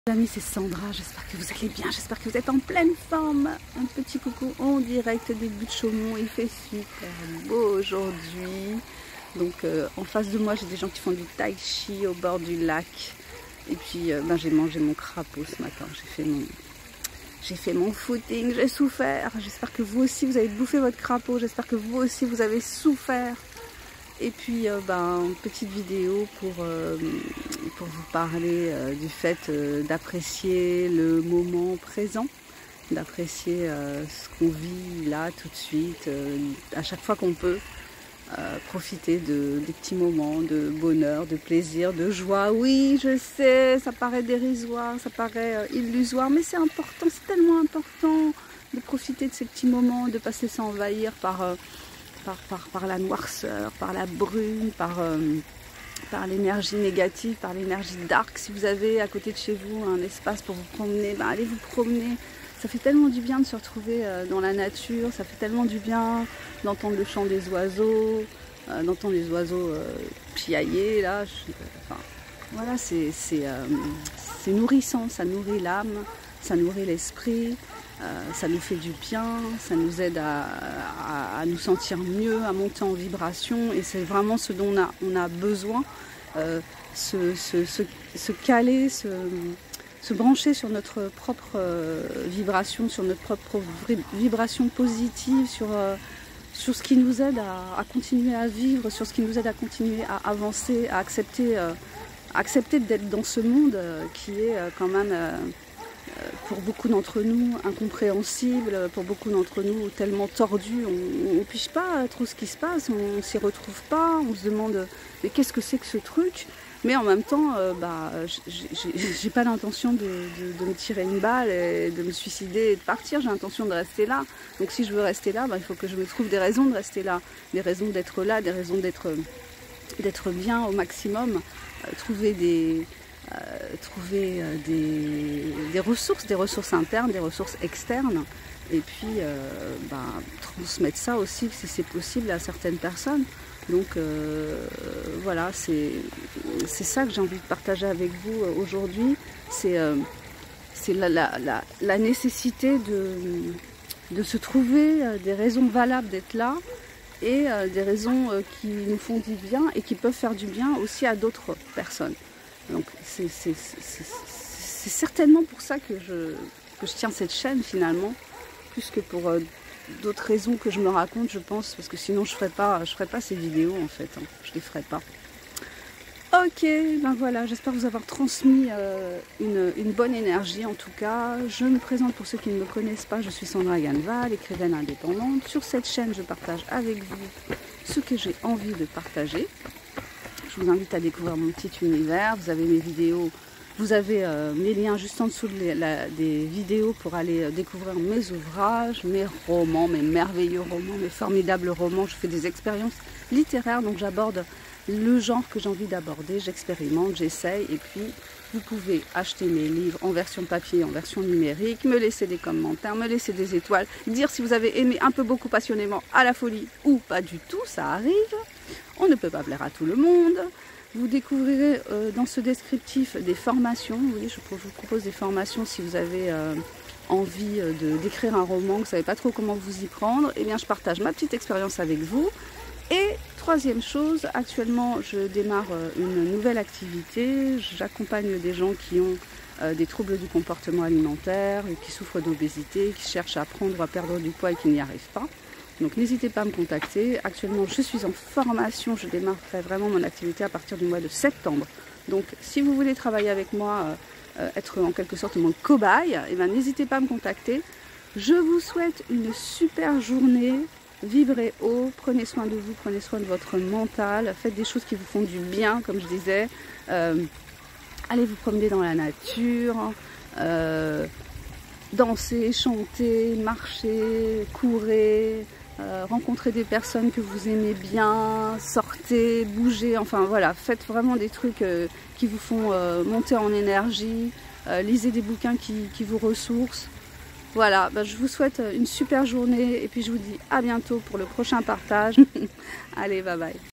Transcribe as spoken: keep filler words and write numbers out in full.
Les amis, c'est Sandra, j'espère que vous allez bien, j'espère que vous êtes en pleine forme. Un petit coucou en direct des Buttes Chaumont, il fait super beau aujourd'hui. Donc euh, en face de moi, j'ai des gens qui font du tai chi au bord du lac. Et puis euh, ben, j'ai mangé mon crapaud ce matin, j'ai fait mon... J'ai fait mon footing, j'ai souffert. J'espère que vous aussi, vous avez bouffé votre crapaud, j'espère que vous aussi, vous avez souffert. Et puis, euh, ben, une petite vidéo pour, euh, pour vous parler euh, du fait euh, d'apprécier le moment présent, d'apprécier euh, ce qu'on vit là tout de suite, euh, à chaque fois qu'on peut, euh, profiter de, des petits moments de bonheur, de plaisir, de joie. Oui, je sais, ça paraît dérisoire, ça paraît euh, illusoire, mais c'est important, c'est tellement important de profiter de ces petits moments, de pas se laisser envahir par... Euh, Par, par, par la noirceur, par la brume, par, euh, par l'énergie négative, par l'énergie dark. Si vous avez à côté de chez vous un espace pour vous promener, ben allez vous promener. Ça fait tellement du bien de se retrouver euh, dans la nature, ça fait tellement du bien d'entendre le chant des oiseaux, euh, d'entendre les oiseaux euh, piailler là. Je, enfin, voilà, c'est euh, nourrissant, ça nourrit l'âme, ça nourrit l'esprit. Euh, ça nous fait du bien, ça nous aide à, à, à nous sentir mieux, à monter en vibration, et c'est vraiment ce dont on a, on a besoin, euh, se, se, se, se caler, se, se brancher sur notre propre euh, vibration, sur notre propre vibration positive, sur, euh, sur ce qui nous aide à, à continuer à vivre, sur ce qui nous aide à continuer à avancer, à accepter, euh, accepter d'être dans ce monde euh, qui est euh, quand même... Euh, pour beaucoup d'entre nous incompréhensible, pour beaucoup d'entre nous tellement tordu, on ne pige pas trop ce qui se passe, on ne s'y retrouve pas, on se demande mais qu'est-ce que c'est que ce truc, mais en même temps euh, bah, j'ai pas l'intention de, de, de me tirer une balle et de me suicider et de partir, j'ai l'intention de rester là. Donc si je veux rester là, bah, il faut que je me trouve des raisons de rester là, des raisons d'être là, des raisons d'être d'être bien au maximum, euh, trouver des Euh, trouver euh, des, des ressources, des ressources internes, des ressources externes, et puis euh, bah, transmettre ça aussi si c'est possible à certaines personnes. Donc euh, voilà, c'est ça que j'ai envie de partager avec vous aujourd'hui, c'est euh, la, la, la, la nécessité de, de se trouver des raisons valables d'être là, et euh, des raisons euh, qui nous font du bien et qui peuvent faire du bien aussi à d'autres personnes. Donc c'est certainement pour ça que je, que je tiens cette chaîne finalement, plus que pour euh, d'autres raisons que je me raconte, je pense, parce que sinon je ne ferais pas, je ferais pas ces vidéos en fait, hein. Je ne les ferais pas. Ok, ben voilà, j'espère vous avoir transmis euh, une, une bonne énergie en tout cas. Je me présente pour ceux qui ne me connaissent pas, je suis Sandra Ganval, écrivaine indépendante. Sur cette chaîne, je partage avec vous ce que j'ai envie de partager. Je vous invite à découvrir mon petit univers. Vous avez mes vidéos, vous avez euh, mes liens juste en dessous de les, la, des vidéos pour aller euh, découvrir mes ouvrages, mes romans, mes merveilleux romans, mes formidables romans. Je fais des expériences littéraires, donc j'aborde le genre que j'ai envie d'aborder. J'expérimente, j'essaye, et puis vous pouvez acheter mes livres en version papier, en version numérique, me laisser des commentaires, me laisser des étoiles, dire si vous avez aimé un peu, beaucoup, passionnément, à la folie ou pas du tout, ça arrive. On ne peut pas plaire à tout le monde. Vous découvrirez euh, dans ce descriptif des formations. Vous voyez, je vous propose des formations si vous avez euh, envie de d'écrire un roman, que vous ne savez pas trop comment vous y prendre. Eh bien, je partage ma petite expérience avec vous. Et troisième chose, actuellement, je démarre une nouvelle activité. J'accompagne des gens qui ont euh, des troubles du comportement alimentaire, qui souffrent d'obésité, qui cherchent à prendre ou à perdre du poids et qui n'y arrivent pas. Donc n'hésitez pas à me contacter. Actuellement, je suis en formation. Je démarrerai vraiment mon activité à partir du mois de septembre. Donc si vous voulez travailler avec moi, euh, être en quelque sorte mon cobaye, eh ben, n'hésitez pas à me contacter. Je vous souhaite une super journée. Vibrez haut, prenez soin de vous, prenez soin de votre mental. Faites des choses qui vous font du bien, comme je disais. Euh, allez vous promener dans la nature. Euh, danser, chanter, marcher, courir. Euh, rencontrer des personnes que vous aimez bien, sortez, bougez, enfin voilà, faites vraiment des trucs euh, qui vous font euh, monter en énergie, euh, lisez des bouquins qui, qui vous ressourcent. Voilà, bah, je vous souhaite une super journée et puis je vous dis à bientôt pour le prochain partage. Allez, bye bye.